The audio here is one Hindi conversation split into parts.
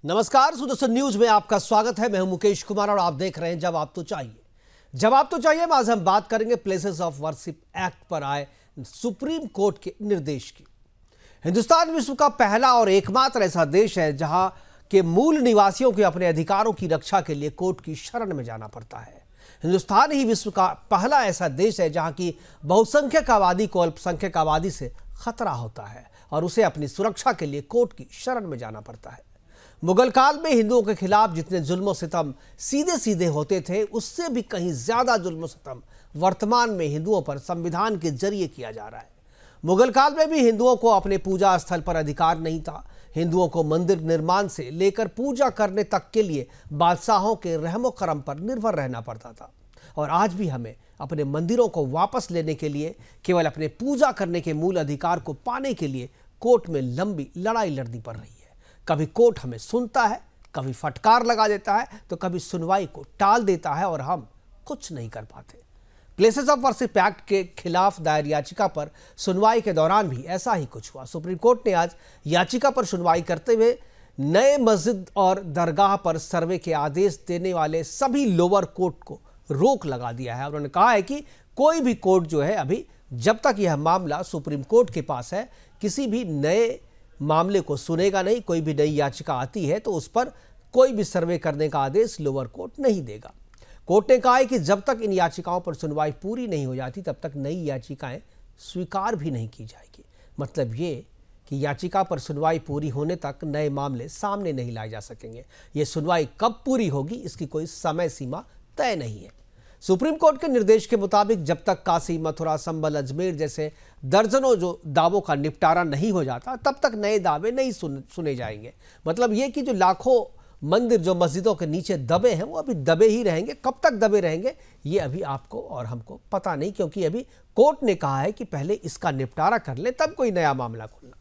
नमस्कार, सुदर्शन न्यूज में आपका स्वागत है। मैं हूं मुकेश कुमार और आप देख रहे हैं जवाब तो चाहिए। जवाब तो चाहिए में आज हम बात करेंगे प्लेसेस ऑफ वर्शिप एक्ट पर आए सुप्रीम कोर्ट के निर्देश की। हिंदुस्तान विश्व का पहला और एकमात्र ऐसा देश है जहां के मूल निवासियों के अपने अधिकारों की रक्षा के लिए कोर्ट की शरण में जाना पड़ता है। हिंदुस्तान ही विश्व का पहला ऐसा देश है जहां की बहुसंख्यक आबादी को अल्पसंख्यक आबादी से खतरा होता है और उसे अपनी सुरक्षा के लिए कोर्ट की शरण में जाना पड़ता है। मुगल काल में हिंदुओं के खिलाफ जितने जुल्म सितम सीधे सीधे होते थे, उससे भी कहीं ज्यादा जुल्म सितम वर्तमान में हिंदुओं पर संविधान के जरिए किया जा रहा है। मुगल काल में भी हिंदुओं को अपने पूजा स्थल पर अधिकार नहीं था। हिंदुओं को मंदिर निर्माण से लेकर पूजा करने तक के लिए बादशाहों के रहमो करम पर निर्भर रहना पड़ता था। और आज भी हमें अपने मंदिरों को वापस लेने के लिए, केवल अपने पूजा करने के मूल अधिकार को पाने के लिए कोर्ट में लंबी लड़ाई लड़नी पड़ रही है। कभी कोर्ट हमें सुनता है, कभी फटकार लगा देता है, तो कभी सुनवाई को टाल देता है और हम कुछ नहीं कर पाते। प्लेसेस ऑफ वर्शिप एक्ट के खिलाफ दायर याचिका पर सुनवाई के दौरान भी ऐसा ही कुछ हुआ। सुप्रीम कोर्ट ने आज याचिका पर सुनवाई करते हुए नए मस्जिद और दरगाह पर सर्वे के आदेश देने वाले सभी लोअर कोर्ट को रोक लगा दिया है। उन्होंने कहा है कि कोई भी कोर्ट जो है, अभी जब तक यह मामला सुप्रीम कोर्ट के पास है, किसी भी नए मामले को सुनेगा नहीं। कोई भी नई याचिका आती है तो उस पर कोई भी सर्वे करने का आदेश लोअर कोर्ट नहीं देगा। कोर्ट ने कहा है कि जब तक इन याचिकाओं पर सुनवाई पूरी नहीं हो जाती, तब तक नई याचिकाएं स्वीकार भी नहीं की जाएगी। मतलब ये कि याचिका पर सुनवाई पूरी होने तक नए मामले सामने नहीं लाए जा सकेंगे। ये सुनवाई कब पूरी होगी, इसकी कोई समय सीमा तय नहीं है। सुप्रीम कोर्ट के निर्देश के मुताबिक जब तक काशी, मथुरा, संभल, अजमेर जैसे दर्जनों जो दावों का निपटारा नहीं हो जाता, तब तक नए दावे नहीं सुने जाएंगे। मतलब ये कि जो लाखों मंदिर जो मस्जिदों के नीचे दबे हैं, वो अभी दबे ही रहेंगे। कब तक दबे रहेंगे ये अभी आपको और हमको पता नहीं, क्योंकि अभी कोर्ट ने कहा है कि पहले इसका निपटारा कर ले, तब कोई नया मामला खोलना।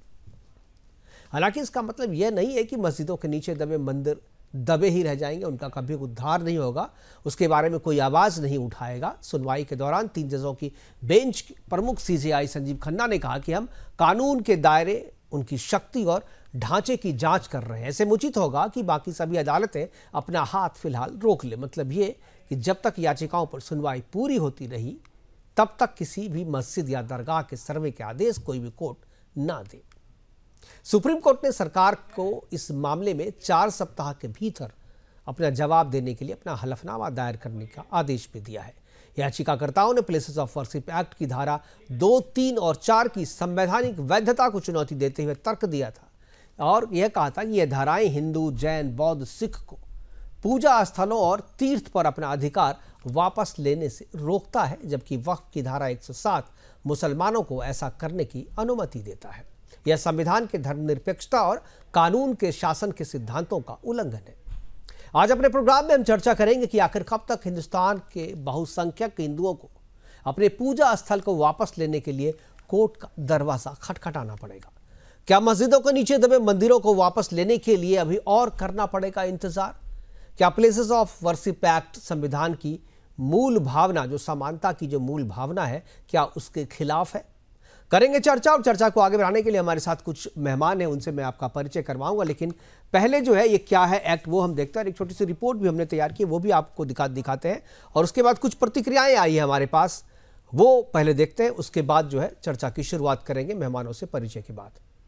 हालांकि इसका मतलब यह नहीं है कि मस्जिदों के नीचे दबे मंदिर दबे ही रह जाएंगे, उनका कभी उद्धार नहीं होगा, उसके बारे में कोई आवाज़ नहीं उठाएगा। सुनवाई के दौरान 3 जजों की बेंच के प्रमुख सीजेआई संजीव खन्ना ने कहा कि हम कानून के दायरे, उनकी शक्ति और ढांचे की जांच कर रहे हैं। ऐसे उचित होगा कि बाकी सभी अदालतें अपना हाथ फिलहाल रोक ले। मतलब ये कि जब तक याचिकाओं पर सुनवाई पूरी होती रही, तब तक किसी भी मस्जिद या दरगाह के सर्वे के आदेश कोई भी कोर्ट ना दे। सुप्रीम कोर्ट ने सरकार को इस मामले में 4 सप्ताह के भीतर अपना जवाब देने के लिए अपना हलफनामा दायर करने का आदेश भी दिया है। याचिकाकर्ताओं ने प्लेसेस ऑफ वर्शिप एक्ट की धारा 2, 3 और 4 की संवैधानिक वैधता को चुनौती देते हुए तर्क दिया था और यह कहा था कि यह धाराएं हिंदू, जैन, बौद्ध, सिख को पूजा स्थलों और तीर्थ पर अपना अधिकार वापस लेने से रोकता है, जबकि वक्फ की धारा 107 मुसलमानों को ऐसा करने की अनुमति देता है। यह संविधान के धर्मनिरपेक्षता और कानून के शासन के सिद्धांतों का उल्लंघन है। आज अपने प्रोग्राम में हम चर्चा करेंगे कि आखिर कब तक हिंदुस्तान के बहुसंख्यक हिंदुओं को अपने पूजा स्थल को वापस लेने के लिए कोर्ट का दरवाजा खटखटाना पड़ेगा। क्या मस्जिदों के नीचे दबे मंदिरों को वापस लेने के लिए अभी और करना पड़ेगा इंतजार? क्या प्लेसेस ऑफ वर्शिप एक्ट संविधान की मूल भावना, जो समानता की जो मूल भावना है, क्या उसके खिलाफ है? करेंगे चर्चा, और चर्चा को आगे बढ़ाने के लिए हमारे साथ कुछ मेहमान हैं, उनसे मैं आपका परिचय करवाऊंगा। लेकिन पहले जो है ये क्या है एक्ट, वो हम देखते हैं। एक छोटी सी रिपोर्ट भी हमने तैयार की, वो भी आपको दिखाते हैं, और उसके बाद कुछ प्रतिक्रियाएं आई है हमारे पास, वो पहले देखते हैं। उसके बाद जो है चर्चा की शुरुआत करेंगे मेहमानों से परिचय के बाद।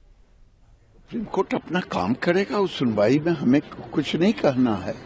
सुप्रीम कोर्ट अपना काम करेगा, उस सुनवाई में हमें कुछ नहीं कहना है।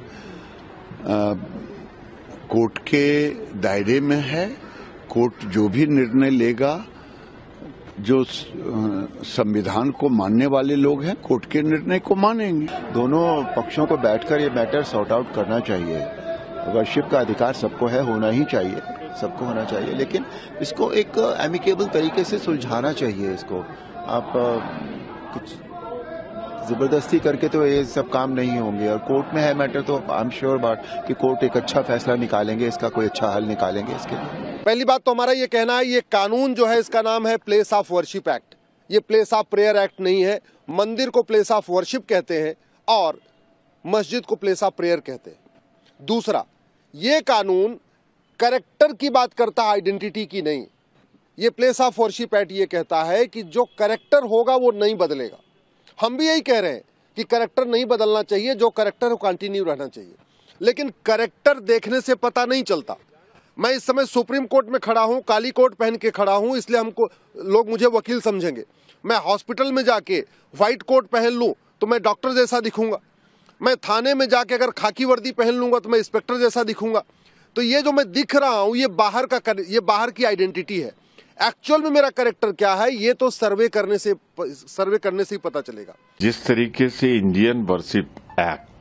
कोर्ट के दायरे में है। कोर्ट जो भी निर्णय लेगा, जो संविधान को मानने वाले लोग हैं, कोर्ट के निर्णय को मानेंगे। दोनों पक्षों को बैठकर ये मैटर सॉर्ट आउट करना चाहिए। वर्शिप का अधिकार सबको है, होना ही चाहिए, सबको होना चाहिए, लेकिन इसको एक एमिकेबल तरीके से सुलझाना चाहिए। इसको आप कुछ जबरदस्ती करके तो ये सब काम नहीं होंगे। और कोर्ट में है मैटर, तो आई एम श्योर बात कि कोर्ट एक अच्छा फैसला निकालेंगे, इसका कोई अच्छा हल निकालेंगे इसके लिए। पहली बात तो हमारा ये कहना है, ये कानून जो है इसका नाम है प्लेस ऑफ वर्शिप एक्ट। ये प्लेस ऑफ प्रेयर एक्ट नहीं है। मंदिर को प्लेस ऑफ वर्शिप कहते हैं और मस्जिद को प्लेस ऑफ प्रेयर कहते हैं। दूसरा, ये कानून कैरेक्टर की बात करता है, आइडेंटिटी की नहीं। ये प्लेस ऑफ वर्शिप एक्ट ये कहता है कि जो कैरेक्टर होगा वो नहीं बदलेगा। हम भी यही कह रहे हैं कि कैरेक्टर नहीं बदलना चाहिए, जो कैरेक्टर वो कंटिन्यू रहना चाहिए, लेकिन कैरेक्टर देखने से पता नहीं चलता। मैं इस समय सुप्रीम कोर्ट में खड़ा हूं, काली कोट पहन के खड़ा हूं, इसलिए हमको लोग मुझे वकील समझेंगे। मैं हॉस्पिटल में जाके व्हाइट कोट पहन लूं तो मैं डॉक्टर जैसा दिखूंगा, मैं थाने में जाके अगर खाकी वर्दी पहन लूंगा तो मैं इंस्पेक्टर जैसा दिखूंगा। तो ये जो मैं दिख रहा हूं ये बाहर की आइडेंटिटी है। एक्चुअल में मेरा कैरेक्टर क्या है ये तो सर्वे करने से ही पता चलेगा। जिस तरीके से इंडियन वर्शिप एक्ट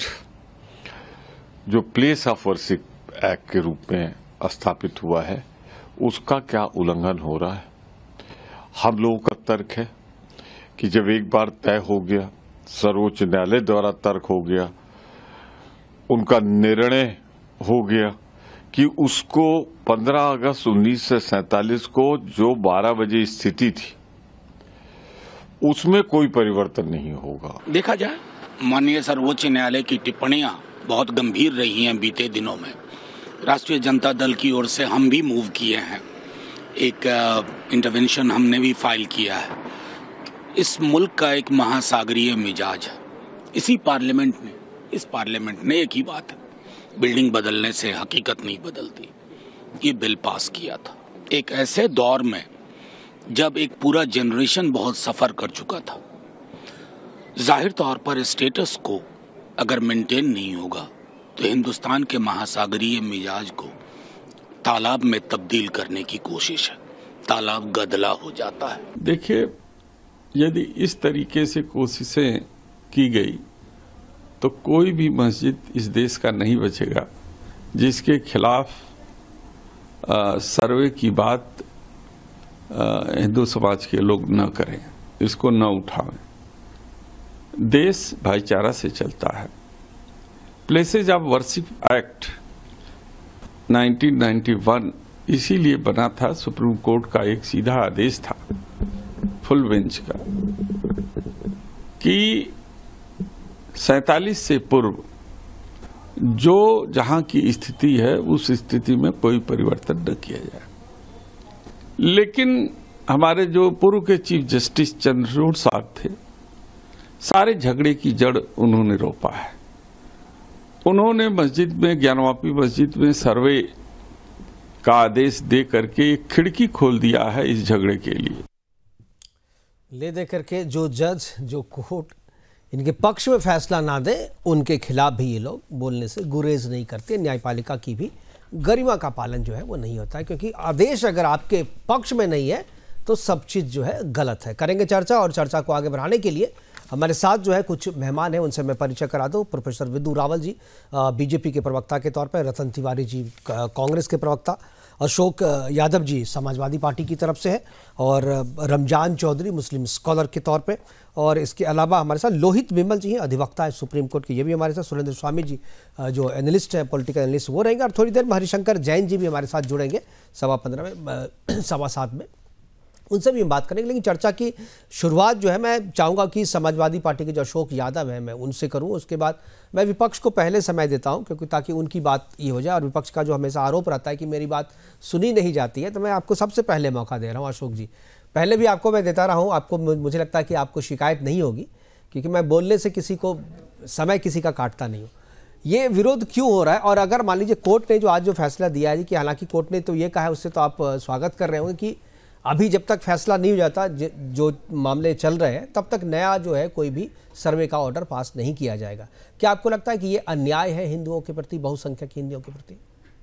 जो प्लेस ऑफ वर्शिप एक्ट के रूप में स्थापित हुआ है उसका क्या उल्लंघन हो रहा है। हम लोगों का तर्क है कि जब एक बार तय हो गया, सर्वोच्च न्यायालय द्वारा तर्क हो गया, उनका निर्णय हो गया कि उसको 15 अगस्त 1947 को जो 12 बजे स्थिति थी उसमें कोई परिवर्तन नहीं होगा। देखा जाए माननीय सर्वोच्च न्यायालय की टिप्पणियां बहुत गंभीर रही हैं बीते दिनों में। राष्ट्रीय जनता दल की ओर से हम भी मूव किए हैं, एक इंटरवेंशन हमने भी फाइल किया है। इस मुल्क का एक महासागरीय मिजाज है। इस पार्लियामेंट ने एक ही बात है, बिल्डिंग बदलने से हकीकत नहीं बदलती। ये बिल पास किया था एक ऐसे दौर में जब एक पूरा जनरेशन बहुत सफर कर चुका था। जाहिर तौर पर स्टेटस को अगर मेंटेन नहीं होगा तो हिंदुस्तान के महासागरीय मिजाज को तालाब में तब्दील करने की कोशिश है। तालाब गदला हो जाता है। देखिए, यदि इस तरीके से कोशिशें की गई तो कोई भी मस्जिद इस देश का नहीं बचेगा जिसके खिलाफ सर्वे की बात हिंदू समाज के लोग न करें, इसको न उठावें। देश भाईचारा से चलता है। प्लेसेज ऑफ वर्शिप एक्ट 1991 इसीलिए बना था, सुप्रीम कोर्ट का एक सीधा आदेश था फुल बेंच का कि 47 से पूर्व जो जहां की स्थिति है उस स्थिति में कोई परिवर्तन न किया जाए। लेकिन हमारे जो पूर्व के चीफ जस्टिस चंद्रचूड़ साहब थे, सारे झगड़े की जड़ उन्होंने रोपा है। उन्होंने मस्जिद में, ज्ञानवापी मस्जिद में सर्वे का आदेश दे करके एक खिड़की खोल दिया है इस झगड़े के लिए। ले दे करके जो जज, जो कोर्ट इनके पक्ष में फैसला ना दे उनके खिलाफ भी ये लोग बोलने से गुरेज नहीं करते। न्यायपालिका की भी गरिमा का पालन जो है वो नहीं होता है, क्योंकि आदेश अगर आपके पक्ष में नहीं है तो सब चीज़ जो है गलत है। करेंगे चर्चा, और चर्चा को आगे बढ़ाने के लिए हमारे साथ जो है कुछ मेहमान हैं, उनसे मैं परिचय करा दूं। प्रोफेसर विदु रावल जी बीजेपी के प्रवक्ता के तौर पर, रतन तिवारी जी कांग्रेस के प्रवक्ता, अशोक यादव जी समाजवादी पार्टी की तरफ से है, और रमजान चौधरी मुस्लिम स्कॉलर के तौर पे, और इसके अलावा हमारे साथ लोहित विमल जी हैं, अधिवक्ता है सुप्रीम कोर्ट के, ये भी हमारे साथ। सुरेंद्र स्वामी जी जो एनालिस्ट हैं, पॉलिटिकल एनालिस्ट, वो रहेंगे। और थोड़ी देर में हरिशंकर जैन जी भी हमारे साथ जुड़ेंगे 15:15 में, 7:15 में, उनसे भी हम बात करेंगे। लेकिन चर्चा की शुरुआत जो है मैं चाहूँगा कि समाजवादी पार्टी के जो अशोक यादव हैं मैं उनसे करूँ। उसके बाद मैं विपक्ष को पहले समय देता हूँ, क्योंकि ताकि उनकी बात ये हो जाए। और विपक्ष का जो हमेशा आरोप रहता है कि मेरी बात सुनी नहीं जाती है, तो मैं आपको सबसे पहले मौका दे रहा हूँ। अशोक जी, पहले भी आपको मैं देता रहा हूँ, आपको मुझे लगता है कि आपको शिकायत नहीं होगी, क्योंकि मैं बोलने से किसी को समय किसी का काटता नहीं हूँ। ये विरोध क्यों हो रहा है? और अगर मान लीजिए कोर्ट ने जो आज जो फैसला दिया है कि हालांकि कोर्ट ने तो ये कहा है, उससे तो आप स्वागत कर रहे होंगे कि अभी जब तक फैसला नहीं हो जाता, जो मामले चल रहे हैं, तब तक नया जो है कोई भी सर्वे का ऑर्डर पास नहीं किया जाएगा। क्या आपको लगता है कि ये अन्याय है हिंदुओं के प्रति, बहुसंख्यक हिंदुओं के प्रति?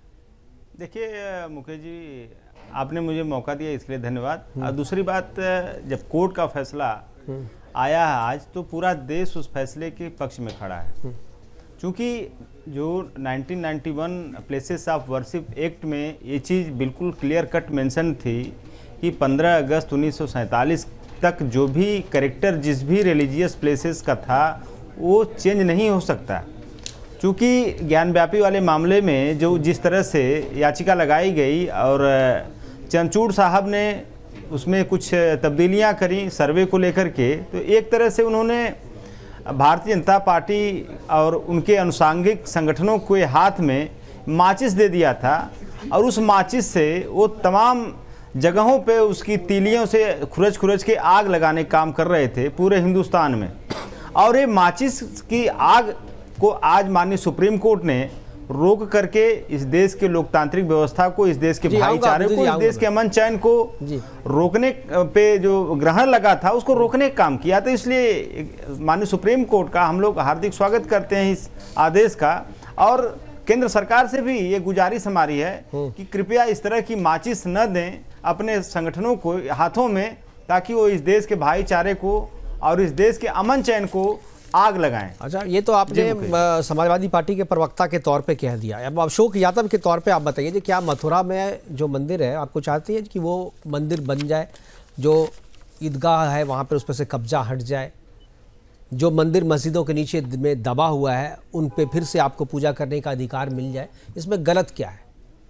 देखिए मुकेश जी, आपने मुझे मौका दिया इसलिए धन्यवाद। और दूसरी बात, जब कोर्ट का फैसला आया है आज, तो पूरा देश उस फैसले के पक्ष में खड़ा है। क्योंकि जो 1991 प्लेसेस ऑफ वर्शिप एक्ट में ये चीज़ बिल्कुल क्लियर कट मेंशन थी कि 15 अगस्त 1947 तक जो भी कैरेक्टर जिस भी रिलीजियस प्लेसेस का था वो चेंज नहीं हो सकता। क्योंकि ज्ञानव्यापी वाले मामले में जो जिस तरह से याचिका लगाई गई और चंद्रचूड़ साहब ने उसमें कुछ तब्दीलियां करी सर्वे को लेकर के, तो एक तरह से उन्होंने भारतीय जनता पार्टी और उनके अनुसांगिक संगठनों के हाथ में माचिस दे दिया था, और उस माचिस से वो तमाम जगहों पे उसकी तीलियों से खुरच के आग लगाने का काम कर रहे थे पूरे हिंदुस्तान में। और ये माचिस की आग को आज माननीय सुप्रीम कोर्ट ने रोक करके इस देश के लोकतांत्रिक व्यवस्था को, इस देश के भाईचारे को, इस देश के अमन चैन को रोकने पे जो ग्रहण लगा था उसको रोकने का काम किया। तो इसलिए माननीय सुप्रीम कोर्ट का हम लोग हार्दिक स्वागत करते हैं इस आदेश का। और केंद्र सरकार से भी ये गुजारिश हमारी है कि कृपया इस तरह की माचिस न दें अपने संगठनों को हाथों में, ताकि वो इस देश के भाईचारे को और इस देश के अमन चैन को आग लगाएं। अच्छा, ये तो आपने समाजवादी पार्टी के प्रवक्ता के तौर पे कह दिया। अब अशोक यादव के तौर पे आप बताइए कि क्या मथुरा में जो मंदिर है आपको चाहती है कि वो मंदिर बन जाए, जो ईदगाह है वहाँ पर उस पर से कब्जा हट जाए, जो मंदिर मस्जिदों के नीचे में दबा हुआ है उन पे फिर से आपको पूजा करने का अधिकार मिल जाए, इसमें गलत क्या है?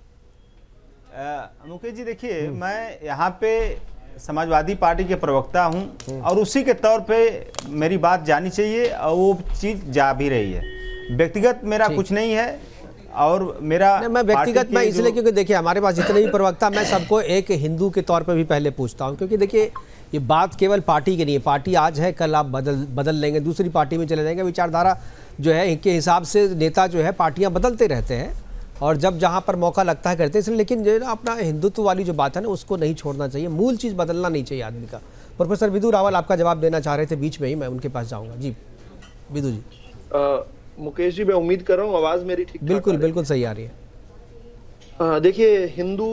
मुकेश जी देखिए, मैं यहाँ पे समाजवादी पार्टी के प्रवक्ता हूं और उसी के तौर पे मेरी बात जानी चाहिए और वो चीज़ जा भी रही है। व्यक्तिगत मेरा कुछ नहीं है और मेरा मैं व्यक्तिगत मैं इसलिए क्योंकि देखिए हमारे पास जितने भी प्रवक्ता, मैं सबको एक हिंदू के तौर पे भी पहले पूछता हूं, क्योंकि देखिए ये बात केवल पार्टी की नहीं है। पार्टी आज है, कल आप बदल लेंगे, दूसरी पार्टी में चले जाएंगे। विचारधारा जो है इनके हिसाब से नेता जो है पार्टियाँ बदलते रहते हैं और जब जहाँ पर मौका लगता है करते हैं। इसलिए लेकिन जो है ना अपना हिंदुत्व वाली जो बात है ना उसको नहीं छोड़ना चाहिए, मूल चीज़ बदलना नहीं चाहिए आदमी का। प्रोफेसर विदु रावल आपका जवाब देना चाह रहे थे बीच में ही, मैं उनके पास जाऊँगा। जी विदु जी। मुकेश जी, मैं उम्मीद कर रहा हूँ आवाज़ मेरी ठीक? बिल्कुल बिल्कुल सही आ रही है। देखिए,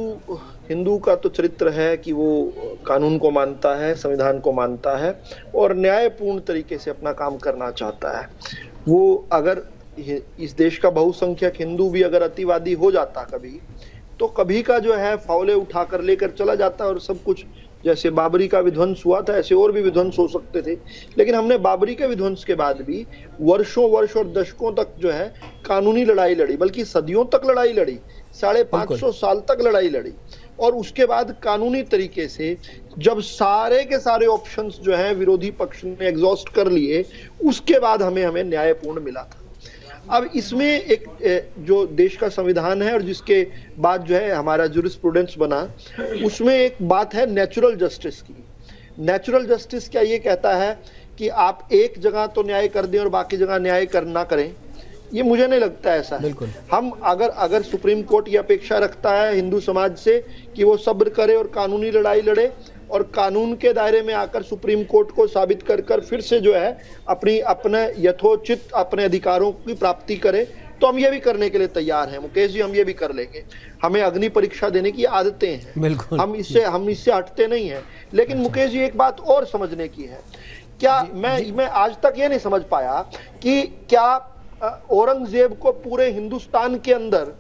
हिंदू का तो चरित्र है कि वो कानून को मानता है, संविधान को मानता है और न्यायपूर्ण तरीके से अपना काम करना चाहता है। वो अगर इस देश का बहुसंख्यक हिंदू भी अगर अतिवादी हो जाता कभी, तो कभी का जो है फौले उठाकर लेकर चला जाता और सब कुछ, जैसे बाबरी का विध्वंस हुआ था ऐसे और भी विध्वंस हो सकते थे। लेकिन हमने बाबरी के विध्वंस के बाद भी वर्ष और दशकों तक जो है कानूनी लड़ाई लड़ी, बल्कि सदियों तक लड़ाई लड़ी, 550 साल तक लड़ाई लड़ी। और उसके बाद कानूनी तरीके से जब सारे के सारे ऑप्शंस जो है विरोधी पक्ष ने एग्जॉस्ट कर लिए, उसके बाद हमें न्यायपूर्ण मिला था। अब इसमें एक जो देश का संविधान है और जिसके बाद जो है हमारा जूरिस्प्रूडेंस बना, उसमें एक बात है नेचुरल जस्टिस की। नेचुरल जस्टिस क्या ये कहता है कि आप एक जगह तो न्याय कर दें और बाकी जगह न्याय ना करें? ये मुझे नहीं लगता ऐसा है। हम अगर सुप्रीम कोर्ट ये अपेक्षा रखता है हिंदू समाज से कि वो सब्र करे और कानूनी लड़ाई लड़े और कानून के दायरे में आकर सुप्रीम कोर्ट को साबित कर फिर से जो है अपने यथोचित अपने अधिकारों की प्राप्ति करे, तो हम ये भी करने के लिए तैयार हैं मुकेश जी, हम ये भी कर लेंगे। हमें अग्नि परीक्षा देने की आदतें हैं, हम इससे हटते नहीं हैं। लेकिन मुकेश जी एक बात और समझने की है, क्या मैं आज तक ये नहीं समझ पाया कि क्या औरंगजेब को पूरे हिंदुस्तान के अंदर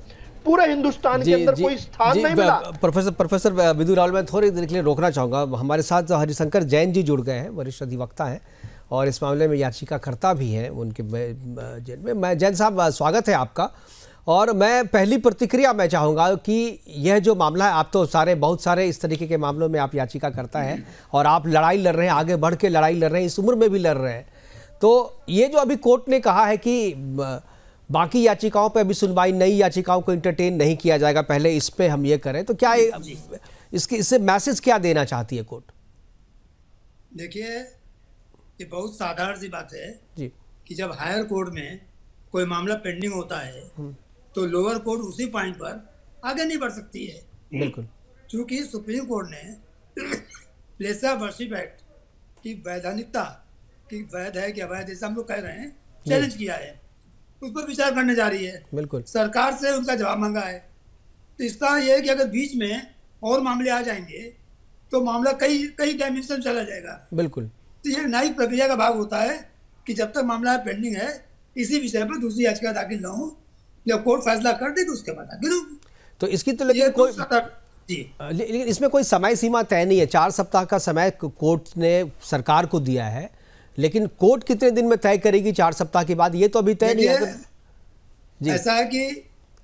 कोई स्थान नहीं मिला? प्रोफेसर विदु रावल, मैं थोड़ी देर के लिए रोकना चाहूँगा। हमारे साथ हरिशंकर जैन जी जुड़ गए हैं, वरिष्ठ अधिवक्ता हैं और इस मामले में याचिकाकर्ता भी हैं उनके जेल में। मैं जैन साहब, स्वागत है आपका। और मैं पहली प्रतिक्रिया मैं चाहूँगा कि यह जो मामला है, आप तो बहुत सारे इस तरीके के मामलों में आप याचिकाकर्ता हैं और आप लड़ाई लड़ रहे हैं, आगे बढ़ के लड़ाई लड़ रहे हैं, इस उम्र में भी लड़ रहे हैं। तो ये जो अभी कोर्ट ने कहा है कि बाकी याचिकाओं पे अभी सुनवाई, नई याचिकाओं को इंटरटेन नहीं किया जाएगा, पहले इस पे हम ये करें, तो क्या इससे मैसेज क्या देना चाहती है कोर्ट? देखिए, ये बहुत साधारण सी बात है जी कि जब हायर कोर्ट में कोई मामला पेंडिंग होता है तो लोअर कोर्ट उसी पॉइंट पर आगे नहीं बढ़ सकती है। बिल्कुल, क्योंकि सुप्रीम कोर्ट ने प्लेस ऑफ वर्शिप एक्ट की वैधानिकता, कि वैध है कि अवैध, जैसे हम लोग कह रहे हैं, चैलेंज किया है, उस पर विचार करने जा रही है। बिल्कुल, सरकार से उनका जवाब मांगा है। तो इसका यह है कि अगर बीच में और मामले आ जाएंगे तो मामला कई डायमेंशन चला जाएगा। बिल्कुल, तो ये न्यायिक प्रक्रिया का भाग होता है कि जब तक मामला पेंडिंग है, इसी विषय पर दूसरी याचिका दाखिल न हो, जब कोर्ट फैसला कर दे तो उसके बाद दाखिल होगी। तो इसकी तो लेकिन इसमें कोई समय सीमा तय नहीं है। 4 सप्ताह का समय कोर्ट ने सरकार को दिया है, लेकिन कोर्ट कितने दिन में तय करेगी 4 सप्ताह के बाद, ये तो अभी तय नहीं है। ऐसा है कि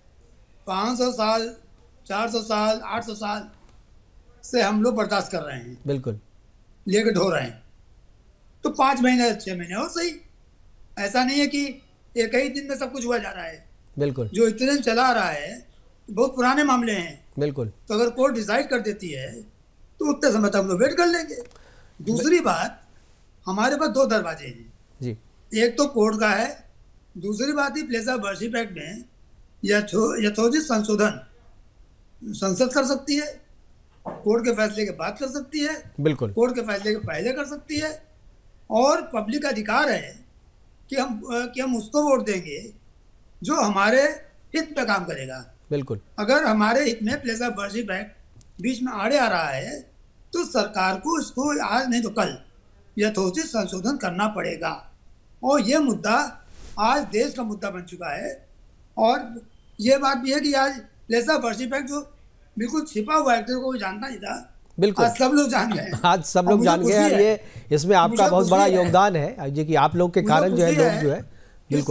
500 साल, 400 साल, 800 साल से हम लोग बर्दाश्त कर रहे हैं, बिल्कुल लेकर ढो रहे हैं। तो 5 महीने 6 महीने और सही, ऐसा नहीं है कि एक ही दिन में सब कुछ हुआ जा रहा है। बिल्कुल, जो इतने दिन चला रहा है बहुत पुराने मामले हैं। बिल्कुल, तो अगर कोर्ट डिसाइड कर देती है तो उतने समय तक हम लोग वेट कर लेंगे। दूसरी बात, हमारे पास 2 दरवाजे हैं जी। एक तो कोर्ट का है, दूसरी बात ही प्लेस ऑफ वर्शिप एक्ट में यथोचित संशोधन संसद कर सकती है, कोर्ट के फैसले के बाद कर सकती है, बिल्कुल कोर्ट के फैसले के पहले कर सकती है, और पब्लिक का अधिकार है कि हम उसको वोट देंगे जो हमारे हित में काम करेगा। बिल्कुल। अगर हमारे हित में प्लेस ऑफ वर्शिप एक्ट बीच में आड़े आ रहा है तो सरकार को इसको आज नहीं तो कल यथोचित संशोधन करना पड़ेगा, और ये मुद्दा आज देश का मुद्दा बन चुका है। और ये बात भी है कि आज प्लेस ऑफ वर्शिप एक्ट जो बिल्कुल छिपा हुआ एक्ट को कोई जानता नहीं था, बिल्कुल आज सब लोग जान गए। आज सब लोग जान गए हैं। ये इसमें आपका बहुत बड़ा योगदान है जी, कि आप लोग के कारण जो है लोग जो है बिल्कुल।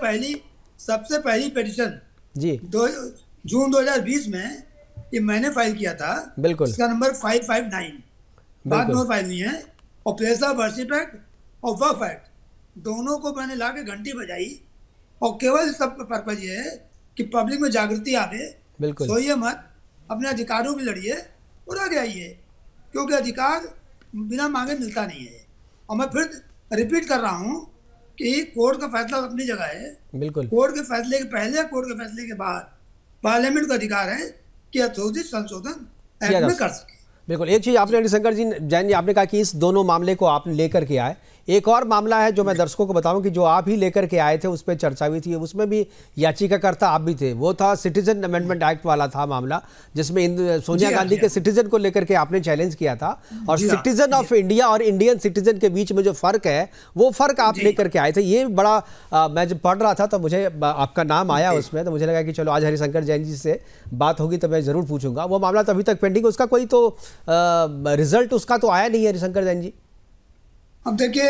सबसे पहली पिटीशन जी जून 2020 में ये मैंने फाइल किया था, बिल्कुल। इसका नंबर 559 बाद में फाइल नहीं है। और प्लेस ऑफ वर्शिप एक्ट और वक्फ एक्ट दोनों को मैंने ला के घंटी बजाई, और केवल सब पर्पज ये है कि पब्लिक में जागृति आवे, बिल्कुल। सोइए मत, अपने अधिकारों की लड़िए और आगे आइए, क्योंकि अधिकार बिना मांगे मिलता नहीं है। और मैं फिर रिपीट कर रहा हूँ कि कोर्ट का फैसला अपनी जगह है, बिल्कुल। कोर्ट के फैसले के पहले, कोर्ट के फैसले के बाद पार्लियामेंट का अधिकार है कि यथोचित संशोधन एक्ट में कर सके। बिल्कुल। एक चीज आपने हरिशंकर जी जैन जी आपने कहा कि इस दोनों मामले को आपने लेकर के आए। एक और मामला है जो मैं दर्शकों को बताऊं कि जो आप ही लेकर के आए थे, उस पर चर्चा हुई थी, उसमें भी याचिकाकर्ता आप भी थे। वो था सिटीजन अमेंडमेंट एक्ट वाला था मामला, जिसमें सोनिया गांधी के सिटीजन को लेकर के आपने चैलेंज किया था, और सिटीजन ऑफ इंडिया और इंडियन सिटीजन के बीच में जो फर्क है वो फर्क आप लेकर के आए थे। ये बड़ा मैं जब पढ़ रहा था तो मुझे आपका नाम आया उसमें, तो मुझे लगा कि चलो आज हरिशंकर जैन जी से बात होगी तो मैं जरूर पूछूंगा। वो मामला तो अभी तक पेंडिंग, उसका कोई तो रिजल्ट उसका तो आया नहीं है हरिशंकर जैन जी। अब देखिए,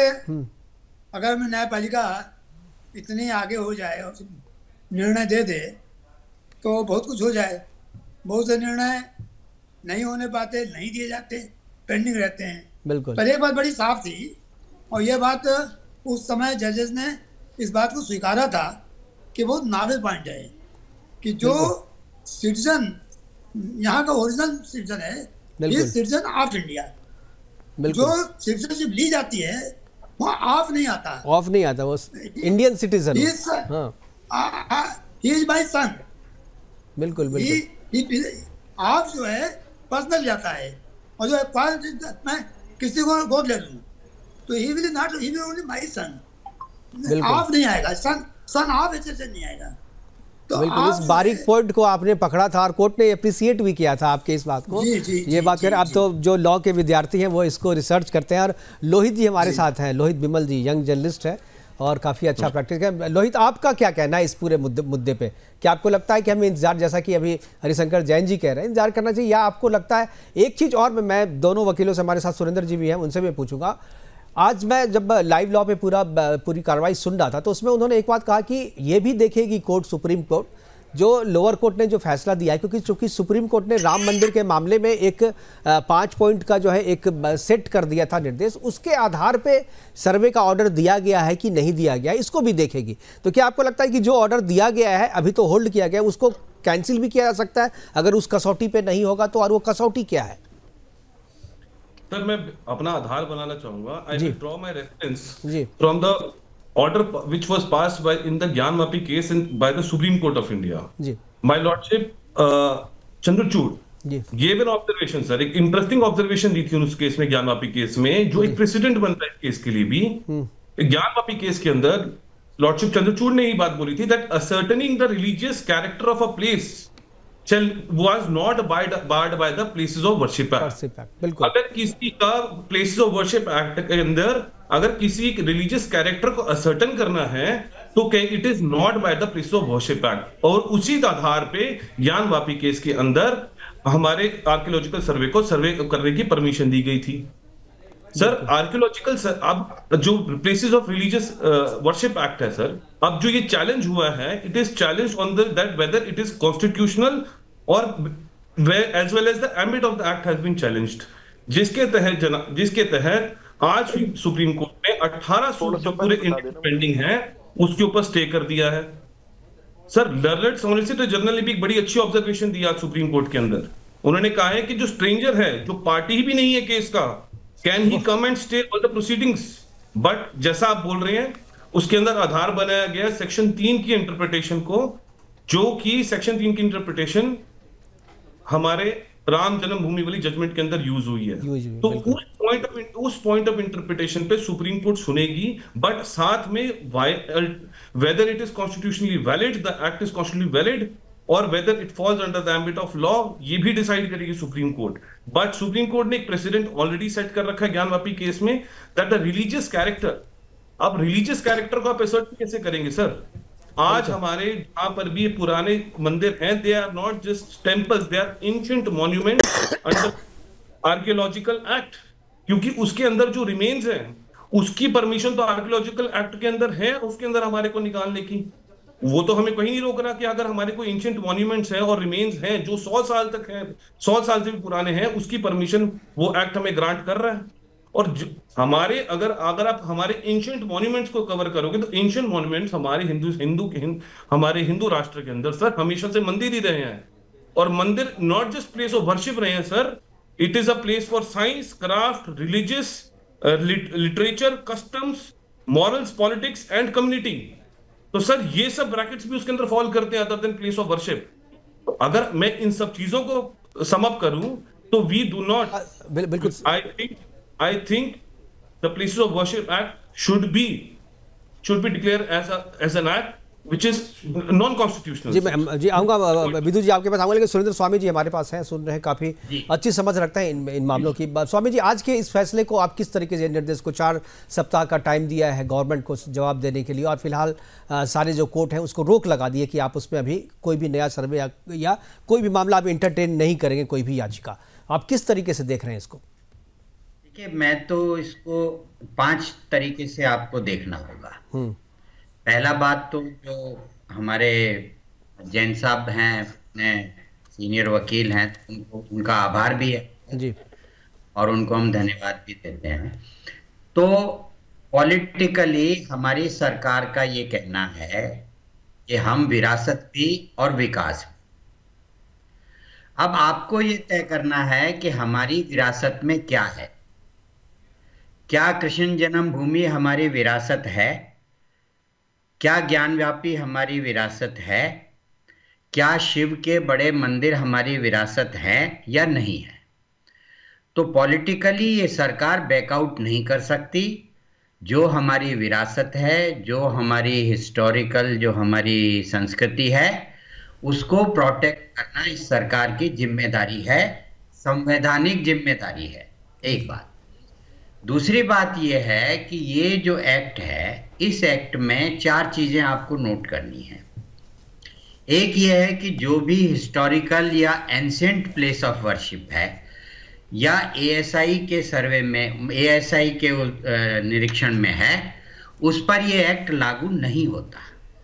अगर मैं न्यायपालिका इतनी आगे हो जाए और निर्णय दे दे तो बहुत कुछ हो जाए। बहुत से निर्णय नहीं होने पाते, नहीं दिए जाते, पेंडिंग रहते हैं। बिल्कुल। पर एक बात बड़ी साफ थी, और यह बात उस समय जजेस ने इस बात को स्वीकारा था कि बहुत नावेल पॉइंट है कि जो सिटीजन यहाँ का ओरिजिनल सिटीजन है, ये सिटीजन ऑफ इंडिया, जो सिटीजनशिप ली जाती है वहाँ ऑफ नहीं आता, ऑफ नहीं आता, वो Indian citizen. He is my son. बिल्कुल बिल्कुल। ऑफ जो है पर्सनल जाता है, और जो मैं किसी को गोद ले लूँ तो he will not, he will only my son. Of नहीं आएगा, सन ऑफ ऐसे नहीं आएगा। तो बिल्कुल इस बारीक पॉइंट को आपने पकड़ा था और कोर्ट ने अप्रिशिएट भी किया था आपके इस बात को। ये बात करें, अब तो जो लॉ के विद्यार्थी हैं वो इसको रिसर्च करते हैं, और लोहित जी हमारे साथ हैं, लोहित बिमल जी, यंग जर्नलिस्ट है और काफ़ी अच्छा प्रैक्टिस है। लोहित, आपका क्या कहना है इस पूरे मुद्दे पे? क्या आपको लगता है कि हमें इंतजार, जैसा कि अभी हरिशंकर जैन जी कह रहे हैं, इंतजार करना चाहिए, या आपको लगता है एक चीज़ और, मैं दोनों वकीलों से, हमारे साथ सुरेंद्र जी भी हैं, उनसे मैं पूछूंगा। आज मैं जब लाइव लॉ पे पूरी कार्रवाई सुन रहा था तो उसमें उन्होंने एक बात कहा कि ये भी देखेगी कोर्ट, सुप्रीम कोर्ट, जो लोअर कोर्ट ने जो फैसला दिया है, क्योंकि चूंकि सुप्रीम कोर्ट ने राम मंदिर के मामले में एक 5 पॉइंट का जो है एक सेट कर दिया था निर्देश, उसके आधार पे सर्वे का ऑर्डर दिया गया है कि नहीं दिया गया, इसको भी देखेगी। तो क्या आपको लगता है कि जो ऑर्डर दिया गया है, अभी तो होल्ड किया गया, उसको कैंसिल भी किया जा सकता है अगर उस कसौटी पे नहीं होगा तो? और वो कसौटी क्या है? सर, मैं अपना आधार बनाना चाहूंगा। I will draw my reference from the order which was passed in the Gyanvapi case by the Supreme Court of India. My Lordship Chandrachud gave an observation, sir, एक interesting observation दी थी उस केस में, ज्ञानवापी केस में, जो एक प्रेसिडेंट बनता है इस केस के लिए भी। ज्ञानवापी केस के अंदर लॉर्डशिप चंद्रचूड़ ने ही बात बोली थी that ascertaining the religious character of a place was not barred by the Places of Worship Act. अगर किसी का Places of Worship Act के अंदर अगर किसी रिलीजियस कैरेक्टर को असर्टन करना है तो it is not by the places of worship act, और उसी आधार पे ज्ञानवापी केस के अंदर हमारे आर्कियोलॉजिकल सर्वे को सर्वे करने की परमिशन दी गई थी। सर, आर्कियोलॉजिकल अब जो places of religious worship act है सर, अब जो ये चैलेंज हुआ है, it is challenge on that whether it is constitutional और as well as the ambit of the act has been challenged, जिसके तहत आज सुप्रीम कोर्ट ने 18 सूट जो पूरे पेंडिंग है उसके ऊपर स्टे कर दिया है। सर, लर्नड सॉलिसिटर जनरल ने भी एक बड़ी अच्छी ऑब्जर्वेशन दी आज सुप्रीम कोर्ट के अंदर। उन्होंने कहा है कि जो स्ट्रेंजर है, जो पार्टी ही भी नहीं है केस का, can he come and stay all the proceedings. But जैसा आप बोल रहे हैं, उसके अंदर आधार बनाया गया सेक्शन 3 की इंटरप्रिटेशन को, जो कि सेक्शन 3 की इंटरप्रिटेशन हमारे राम जन्मभूमि वाली जजमेंट के अंदर यूज हुई है। तो उस पॉइंट ऑफ इंटरप्रिटेशन पे सुप्रीम कोर्ट सुनेगी, बट साथ में whether it is constitutionally valid, the act is constitutionally valid, और whether it falls under the ambit of law, ये भी डिसाइड करेगी supreme court. But supreme court ने एक प्रेसिडेंट ऑलरेडी सेट कर रखा है ज्ञानवापी केस में, दैट द रिलीजियस कैरेक्टर, अब रिलीजियस कैरेक्टर को आप असर्ट कैसे करेंगे सर? आज हमारे जहां पर भी पुराने मंदिर हैं, they are not just temples, they are ancient monuments under archaeological act, क्योंकि उसके अंदर जो रिमेन्स हैं उसकी परमिशन तो आर्कियोलॉजिकल एक्ट के अंदर है, उसके अंदर हमारे को निकालने की। वो तो हमें कहीं नहीं रोक रहा कि अगर हमारे कोई एंशिएंट मॉन्यूमेंट्स हैं और रिमेन्स हैं जो 100 साल तक हैं, 100 साल से भी पुराने हैं, उसकी परमिशन वो एक्ट हमें ग्रांट कर रहा है। और हमारे अगर आप हमारे एंशिएंट मॉन्यूमेंट्स को कवर करोगे तो एंशिएंट मॉन्यूमेंट्स हमारे हमारे हिंदू राष्ट्र के अंदर सर हमेशा से मंदिर ही रहे हैं, और मंदिर not just place of worship रहे हैं sir, it is a place for science, craft, religious, literature, customs, morals, politics and community. तो सर ये सब ब्रैकेट्स भी उसके अंदर फॉल करते हैं other than place of worship. तो अगर मैं इन सब चीजों को सम अप करूं तो वी डू नॉट, बिल्कुल, I think the Places of Worship Act should be declared as an act which is non-constitutional. Ji आऊँगा विदु जी आपके पास आऊँगा, लेकिन सुरेंद्र स्वामी जी हमारे पास हैं, सुन रहे हैं, काफ़ी अच्छी समझ रखते हैं इन मामलों की। स्वामी जी, आज के इस फैसले को आप किस तरीके से, निर्देश को 4 सप्ताह का टाइम दिया है गवर्नमेंट को जवाब देने के लिए, और फिलहाल सारे जो कोर्ट हैं उसको रोक लगा दी है कि आप उसमें अभी कोई भी नया सर्वे या कोई भी मामला आप इंटरटेन नहीं करेंगे, कोई भी याचिका, आप किस तरीके से देख रहे हैं इसको? देखिए, मैं तो इसको 5 तरीके से आपको देखना होगा। पहला बात तो जो हमारे जैन साहब हैं, अपने सीनियर वकील हैं, उनका आभार भी है जी, और उनको हम धन्यवाद भी देते हैं। तो पॉलिटिकली हमारी सरकार का ये कहना है कि हम विरासत भी और विकास भी। अब आपको ये तय करना है कि हमारी विरासत में क्या है। क्या कृष्ण जन्मभूमि हमारी विरासत है? क्या ज्ञानव्यापी हमारी विरासत है? क्या शिव के बड़े मंदिर हमारी विरासत है या नहीं है? तो पॉलिटिकली ये सरकार बैकआउट नहीं कर सकती। जो हमारी विरासत है, जो हमारी हिस्टोरिकल, जो हमारी संस्कृति है, उसको प्रोटेक्ट करना इस सरकार की जिम्मेदारी है, संवैधानिक जिम्मेदारी है। एक बात। दूसरी बात यह है कि ये जो एक्ट है, इस एक्ट में 4 चीजें आपको नोट करनी है। एक ये है कि जो भी हिस्टोरिकल या एंशिएंट प्लेस ऑफ वर्शिप है या एएसआई के सर्वे में, एएसआई के निरीक्षण में है, उस पर ये एक्ट लागू नहीं होता।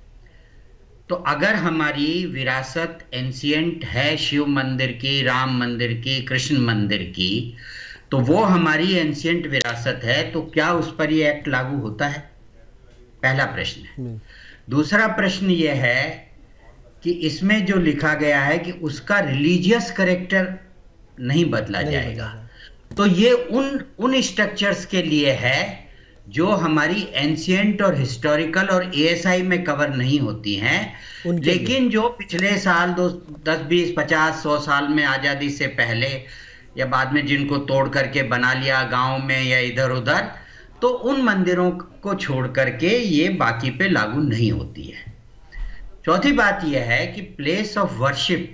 तो अगर हमारी विरासत एंशिएंट है, शिव मंदिर की, राम मंदिर की, कृष्ण मंदिर की, तो वो हमारी एंशिएंट विरासत है, तो क्या उस पर ये एक्ट लागू होता है? पहला प्रश्न है। दूसरा प्रश्न ये है कि इसमें जो लिखा गया है कि उसका रिलीजियस कैरेक्टर नहीं बदला जाएगा। तो ये उन स्ट्रक्चर्स के लिए है जो हमारी एंशिएंट और हिस्टोरिकल और एएसआई में कवर नहीं होती हैं, लेकिन जो पिछले साल 10, 20, 50, 100 साल में आज़ादी से पहले या बाद में जिनको तोड़ करके बना लिया गांव में या इधर उधर, तो उन मंदिरों को छोड़ करके ये बाकी पे लागू नहीं होती है। चौथी बात यह है कि प्लेस ऑफ वर्शिप,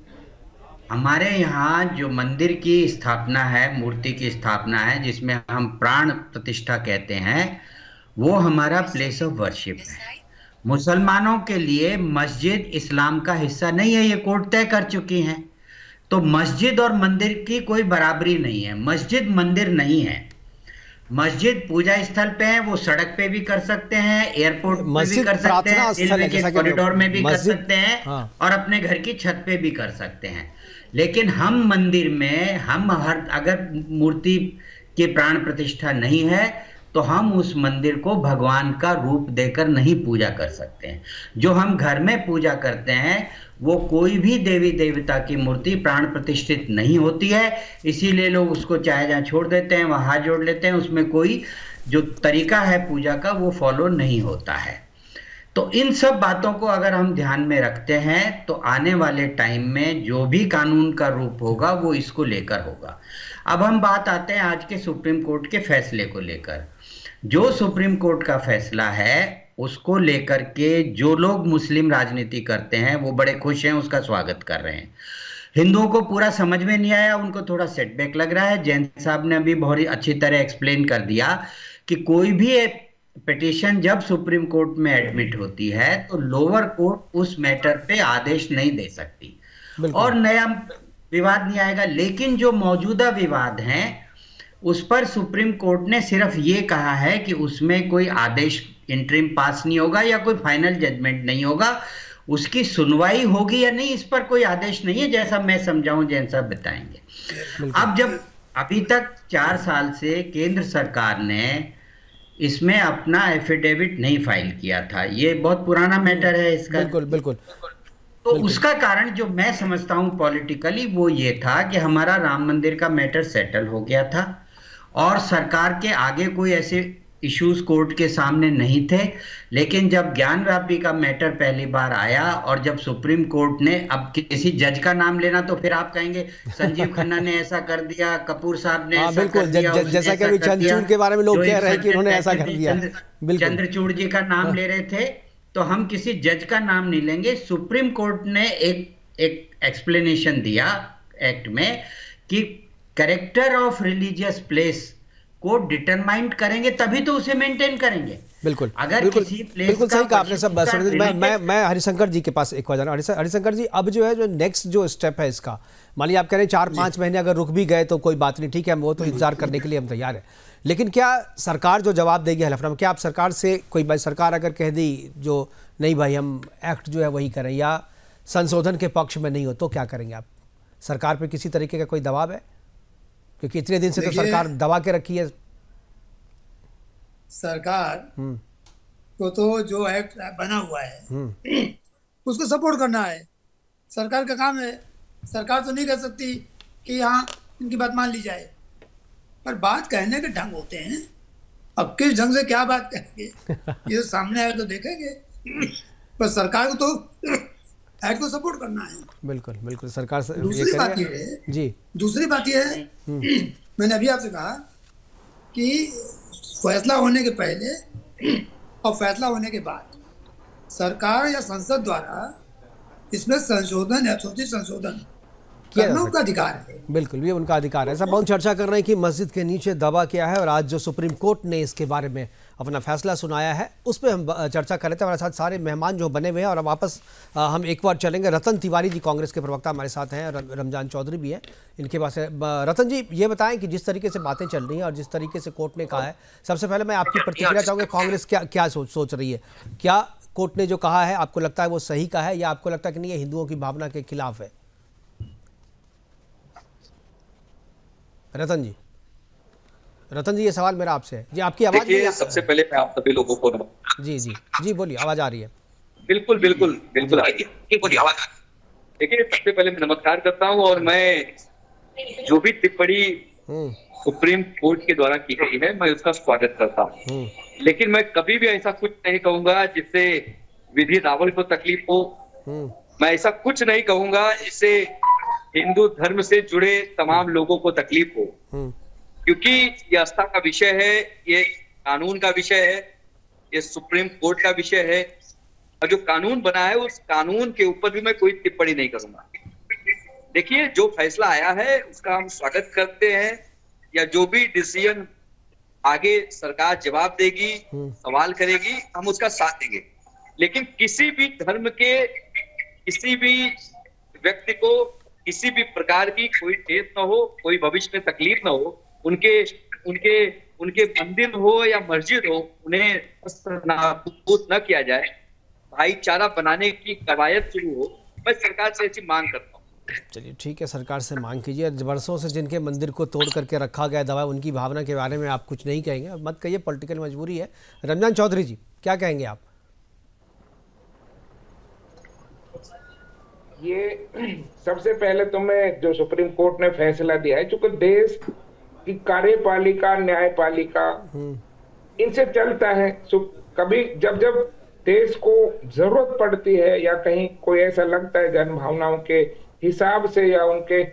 हमारे यहाँ जो मंदिर की स्थापना है, मूर्ति की स्थापना है, जिसमें हम प्राण प्रतिष्ठा कहते हैं, वो हमारा प्लेस ऑफ वर्शिप है। मुसलमानों के लिए मस्जिद इस्लाम का हिस्सा नहीं है, ये कोर्ट तय कर चुकी हैं। तो मस्जिद और मंदिर की कोई बराबरी नहीं है। मस्जिद मंदिर नहीं है। मस्जिद पूजा स्थल पे है, वो सड़क पे भी कर सकते हैं, एयरपोर्ट पे भी कर सकते हैं, रेलवे के कॉरिडोर में भी कर सकते हैं, और अपने घर की छत पे भी कर सकते हैं। लेकिन हम मंदिर में, हम अगर मूर्ति की प्राण प्रतिष्ठा नहीं है, तो हम उस मंदिर को भगवान का रूप देकर नहीं पूजा कर सकते हैं। जो हम घर में पूजा करते हैं वो कोई भी देवी देवता की मूर्ति प्राण प्रतिष्ठित नहीं होती है, इसीलिए लोग उसको चाहे जहाँ छोड़ देते हैं वहां हाथ जोड़ लेते हैं, उसमें कोई जो तरीका है पूजा का वो फॉलो नहीं होता है। तो इन सब बातों को अगर हम ध्यान में रखते हैं तो आने वाले टाइम में जो भी कानून का रूप होगा वो इसको लेकर होगा। अब हम बात आते हैं आज के सुप्रीम कोर्ट के फैसले को लेकर। जो सुप्रीम कोर्ट का फैसला है उसको लेकर के जो लोग मुस्लिम राजनीति करते हैं वो बड़े खुश हैं, उसका स्वागत कर रहे हैं। हिंदुओं को पूरा समझ में नहीं आया, उनको थोड़ा सेटबैक लग रहा है। जैन साहब ने अभी बहुत ही अच्छी तरह एक्सप्लेन कर दिया कि कोई भी पिटीशन जब सुप्रीम कोर्ट में एडमिट होती है तो लोअर कोर्ट उस मैटर पे आदेश नहीं दे सकती और नया विवाद नहीं आएगा। लेकिन जो मौजूदा विवाद हैं उस पर सुप्रीम कोर्ट ने सिर्फ ये कहा है कि उसमें कोई आदेश इंटरिम पास नहीं होगा या कोई फाइनल जजमेंट नहीं होगा, उसकी सुनवाई होगी या नहीं इस पर कोई आदेश नहीं है, जैसा मैं समझाऊं जैन साहब बताएंगे। अब जब अभी तक 4 साल से केंद्र सरकार ने इसमें अपना एफिडेविट नहीं फाइल किया था, ये बहुत पुराना मैटर है इसका। बिल्कुल। तो उसका कारण जो मैं समझता हूं पॉलिटिकली वो ये था कि हमारा राम मंदिर का मैटर सेटल हो गया था और सरकार के आगे कोई ऐसे इश्यूज कोर्ट के सामने नहीं थे। लेकिन जब ज्ञानव्यापी का मैटर पहली बार आया और जब सुप्रीम कोर्ट ने, अब किसी जज का नाम लेना तो फिर आप कहेंगे संजीव खन्ना ने ऐसा कर दिया, कपूर साहब ने ऐसा कर दिया, जैसा कि चंद्रचूड़ के बारे में लोग कह रहे हैं कि उन्होंने ऐसा कर दिया। चंद्रचूड़ जी का नाम ले रहे थे, तो हम किसी जज का नाम नहीं लेंगे। सुप्रीम कोर्ट ने एक एक्सप्लेनेशन दिया एक्ट में कि कैरेक्टर ऑफ रिलीजियस प्लेस को डिटरमाइन करेंगे तभी तो उसे मेंटेन करेंगे। बिल्कुल, अगर किसी प्लेस बिल्कुल सही कहा आपने सब। मैं हरिशंकर जी के पास एक बार जाना। हरिशंकर जी, अब जो है जो नेक्स्ट जो स्टेप है इसका, मान लीजिए आप कह रहे हैं 4-5 महीने अगर रुक भी गए तो कोई बात नहीं, ठीक है, वो तो इंतजार करने के लिए हम तैयार हैं। लेकिन क्या सरकार जो जवाब देगी हलफनामा, क्या आप सरकार से कोई भाई सरकार अगर कह दी जो नहीं भाई हम एक्ट जो है वही करें या संशोधन के पक्ष में नहीं हो तो क्या करेंगे आप? सरकार पे किसी तरीके का कोई दबाव है? क्योंकि इतने दिन से तो सरकार दबा के रखी है। सरकार को तो जो एक्ट बना हुआ है उसको सपोर्ट करना है, सरकार का काम है। सरकार तो नहीं कर सकती कि हाँ इनकी बात मान ली जाए, पर बात कहने के ढंग होते हैं। अब किस ढंग से क्या बात कहेंगे ये सामने आए तो देखेंगे, पर सरकार को तो एक्ट को सपोर्ट करना है। बिल्कुल सरकार से। दूसरी बात ये है जी, दूसरी बात ये है मैंने अभी आपसे कहा कि फैसला होने के पहले और फैसला होने के बाद सरकार या संसद द्वारा इसमें संशोधन या छोटी संशोधन करना उनका अधिकार है। बिल्कुल, ये उनका अधिकार है। सब बहुत चर्चा कर रहे हैं कि मस्जिद के नीचे दबा क्या है और आज जो सुप्रीम कोर्ट ने इसके बारे में अपना फैसला सुनाया है उस पर हम चर्चा कर रहे थे। हमारे साथ सारे मेहमान जो बने हुए हैं और अब वापस हम एक बार चलेंगे। रतन तिवारी जी कांग्रेस के प्रवक्ता हमारे साथ हैं, रमजान चौधरी भी हैं इनके पास है। रतन जी, ये बताएं कि जिस तरीके से बातें चल रही हैं और जिस तरीके से कोर्ट ने कहा है, सबसे पहले मैं आपकी प्रतिक्रिया चाहूँगा, कांग्रेस क्या सोच रही है? क्या कोर्ट ने जो कहा है आपको लगता है वो सही का है या आपको लगता है कि नहीं ये हिंदुओं की भावना के खिलाफ है? रतन जी ये सवाल मेरा आपसे है जी। आपकी आवाज नहीं। सबसे पहले मैं आप सभी लोगों को जी बोलिए, आवाज आ रही है। बिल्कुल बोलिए, आवाज। देखिए, सबसे पहले मैं नमस्कार करता हूं और मैं जो भी टिप्पणी सुप्रीम कोर्ट के द्वारा की गई है मैं उसका स्वागत करता हूं। लेकिन मैं कभी भी ऐसा कुछ नहीं कहूंगा जिससे विधि रावल को तकलीफ हो। मैं ऐसा कुछ नहीं कहूंगा जिससे हिंदू धर्म से जुड़े तमाम लोगों को तकलीफ हो, क्योंकि ये आस्था का विषय है, ये कानून का विषय है, ये सुप्रीम कोर्ट का विषय है और जो कानून बना है उस कानून के ऊपर भी मैं कोई टिप्पणी नहीं करूंगा। देखिए, जो फैसला आया है उसका हम स्वागत करते हैं, या जो भी डिसीजन आगे सरकार जवाब देगी, सवाल करेगी, हम उसका साथ देंगे। लेकिन किसी भी धर्म के किसी भी व्यक्ति को किसी भी प्रकार की कोई ठेस न हो, कोई भविष्य में तकलीफ न हो, उनके मंदिर हो या मस्जिद हो उन्हें नाबूद न किया जाए, भाईचारा बनाने की कवायद शुरू हो। मैं सरकार से ऐसी मांग करता हूँ। चलिए ठीक है, सरकार से मांग कीजिए। वर्षों से जिनके मंदिर को तोड़ करके रखा गया दबा, उनकी भावना के बारे में आप कुछ नहीं कहेंगे, मत कहिए, पॉलिटिकल मजबूरी है। रमजान चौधरी जी क्या कहेंगे आप? ये सबसे पहले तो मैं, जो सुप्रीम कोर्ट ने फैसला दिया है, चूंकि देश की कार्यपालिका न्यायपालिका इनसे चलता है, कभी जब जब देश को जरूरत पड़ती है या कहीं कोई ऐसा लगता है जन भावनाओं के हिसाब से या उनके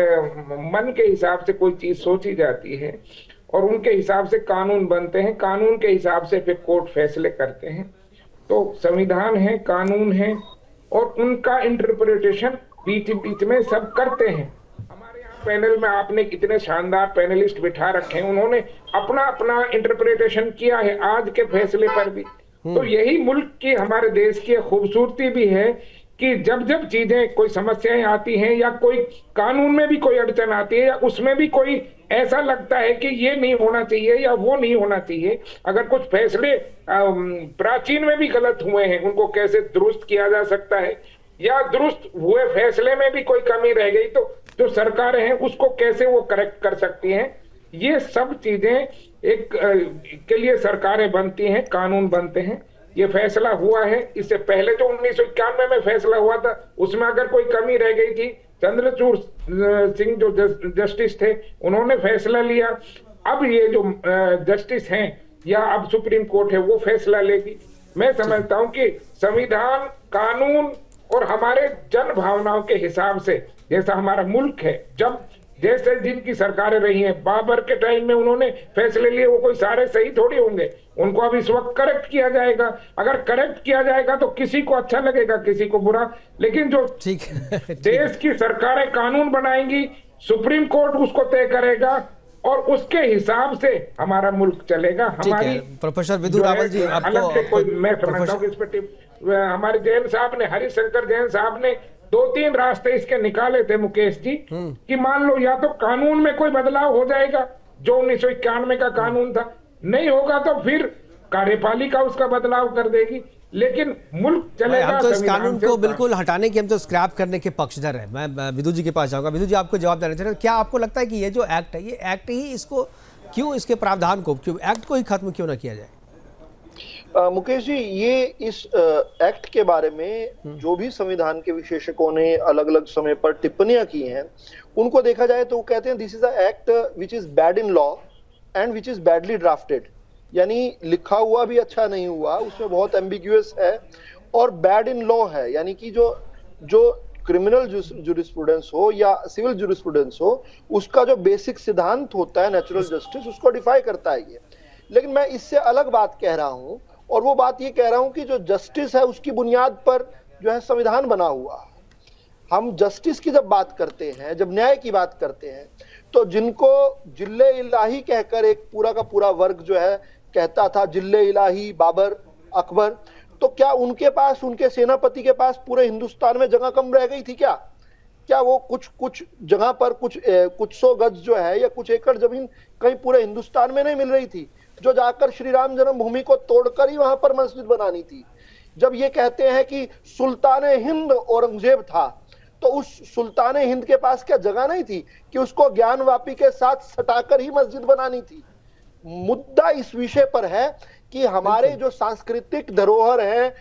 मन के हिसाब से कोई चीज सोची जाती है और उनके हिसाब से कानून बनते हैं, कानून के हिसाब से फिर कोर्ट फैसले करते हैं। तो संविधान है, कानून है और उनका इंटरप्रिटेशन बीच बीच में सब करते हैं। हमारे यहाँ पैनल में आपने कितने शानदार पैनलिस्ट बिठा रखे हैं, उन्होंने अपना अपना इंटरप्रिटेशन किया है आज के फैसले पर भी। तो यही मुल्क की, हमारे देश की खूबसूरती भी है कि जब जब चीजें, कोई समस्याएं आती हैं या कोई कानून में भी कोई अड़चन आती है या उसमें भी कोई ऐसा लगता है कि ये नहीं होना चाहिए या वो नहीं होना चाहिए, अगर कुछ फैसले प्राचीन में भी गलत हुए हैं उनको कैसे दुरुस्त किया जा सकता है, या दुरुस्त हुए फैसले में भी कोई कमी रह गई तो जो सरकारें हैं उसको कैसे वो करेक्ट कर सकती हैं, ये सब चीजें एक के लिए सरकारें बनती हैं, कानून बनते हैं। ये फैसला हुआ है। इससे पहले जो 1991 में फैसला हुआ था उसमें अगर कोई कमी रह गई थी, चंद्रचूड़ सिंह जो जस्टिस थे उन्होंने फैसला लिया। अब ये जो जस्टिस हैं या अब सुप्रीम कोर्ट है वो फैसला लेगी। मैं समझता हूं कि संविधान, कानून और हमारे जन भावनाओं के हिसाब से, जैसा हमारा मुल्क है, जब जैसे जिनकी सरकारें रही हैं, बाबर के टाइम में उन्होंने फैसले लिए, वो कोई सारे सही थोड़ी होंगे, उनको अब इस वक्त करेक्ट किया जाएगा। अगर करेक्ट किया जाएगा तो किसी को अच्छा लगेगा, किसी को बुरा, लेकिन जो देश की सरकारें कानून बनाएंगी, सुप्रीम कोर्ट उसको तय करेगा और उसके हिसाब से हमारा मुल्क चलेगा। हमारी प्रोफेसर विदु रावल जी, आपको मैं समझता हूँ कि इस पर हमारे जैन साहब ने, हरिशंकर जैन साहब ने 2-3 रास्ते इसके निकाले थे मुकेश जी, कि मान लो या तो कानून में कोई बदलाव हो जाएगा, जो 1991 का कानून था, नहीं होगा तो फिर कार्यपालिका उसका बदलाव कर देगी, लेकिन मुल्क चलेगा। हम तो इस कानून को बिल्कुल हटाने की, हम तो स्क्रैप करने के पक्षधर है। मैं विदु जी के पास जाऊंगा। विदु जी, आपको जवाब देना चाहिए, क्या आपको लगता है कि ये जो एक्ट है, ये एक्ट ही इसको क्यों, इसके प्रावधान को क्यों, एक्ट को ही खत्म क्यों ना किया जाए? मुकेश जी, ये इस एक्ट के बारे में जो भी संविधान के विशेषज्ञों ने अलग अलग समय पर टिप्पणियां की हैं, उनको देखा जाए तो वो कहते हैं this is a act which is bad in law and which is badly drafted. यानी लिखा हुआ भी अच्छा नहीं हुआ, उसमें बहुत एम्बिग्यूअस है और बैड इन लॉ है। यानी कि जो क्रिमिनल जूरिस्प्रूडेंस हो या सिविल जूरिस्प्रूडेंस हो, उसका जो बेसिक सिद्धांत होता है नेचुरल जस्टिस, उसको डिफाई करता है ये। लेकिन मैं इससे अलग बात कह रहा हूं, और वो बात ये कह रहा हूं कि जो जस्टिस है उसकी बुनियाद पर जो है संविधान बना हुआ। हम जस्टिस की जब बात करते हैं, जब न्याय की बात करते हैं, तो जिनको जिल्ले इलाही कहकर एक पूरा का पूरा वर्ग जो है कहता था, जिल्ले इलाही, बाबर, अकबर, तो क्या उनके पास, उनके सेनापति के पास पूरे हिंदुस्तान में जगह कम रह गई थी क्या वो कुछ जगह पर कुछ 100 गज जो है या कुछ एकड़ जमीन कहीं पूरे हिंदुस्तान में नहीं मिल रही थी, जो जाकर श्री राम जन्मभूमि को तोड़कर ही वहां पर मस्जिद बनानी थी? जब ये कहते हैं कि सुल्तान हिंद औरंगजेब था, तो उस सुल्तान हिंद के पास क्या जगह नहीं थी कि उसको ज्ञानवापी के साथ सटाकर ही मस्जिद बनानी थी? मुद्दा इस विषय पर है कि हमारे जो सांस्कृतिक धरोहर है,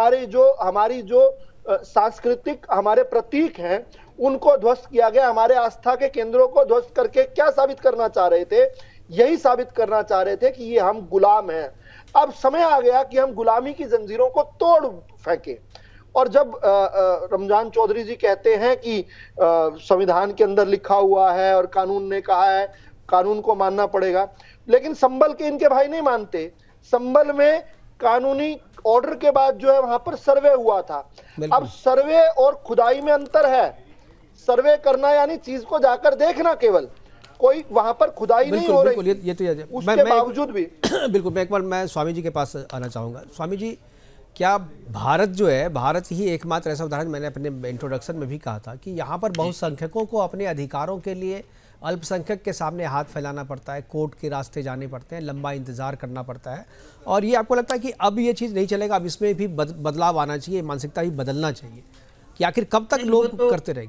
हमारी जो सांस्कृतिक हमारे प्रतीक हैं, उनको ध्वस्त किया गया। हमारे आस्था के केंद्रों को ध्वस्त करके क्या साबित करना चाह रहे थे? यही साबित करना चाह रहे थे कि ये हम गुलाम हैं। अब समय आ गया कि हम गुलामी की जंजीरों को तोड़ फेंके। और जब रमजान चौधरी जी कहते हैं कि संविधान के अंदर लिखा हुआ है और कानून ने कहा है, कानून को मानना पड़ेगा, लेकिन संभल के इनके भाई नहीं मानते। संभल में कानूनी ऑर्डर के बाद जो है वहां पर सर्वे हुआ था। अब सर्वे और खुदाई में अंतर है। सर्वे करना यानी चीज को जाकर देखना, केवल कोई वहां पर खुदाई नहीं हो रही। ये तो उसके बावजूद भी बिल्कुल। मैं एक बार मैं स्वामी जी के पास आना चाहूंगा। स्वामी जी, क्या भारत जो है, भारत ही एकमात्र ऐसा उदाहरण, मैंने अपने इंट्रोडक्शन में भी कहा था कि यहाँ पर बहुसंख्यकों को अपने अधिकारों के लिए अल्पसंख्यक के सामने हाथ फैलाना पड़ता है, कोर्ट के रास्ते जाने पड़ते हैं, लंबा इंतजार करना पड़ता है। और ये आपको लगता है कि अब ये चीज़ नहीं चलेगा, अब इसमें भी बदलाव आना चाहिए, मानसिकता भी बदलना चाहिए, कि आखिर कब तक लोग करते रहेंगे?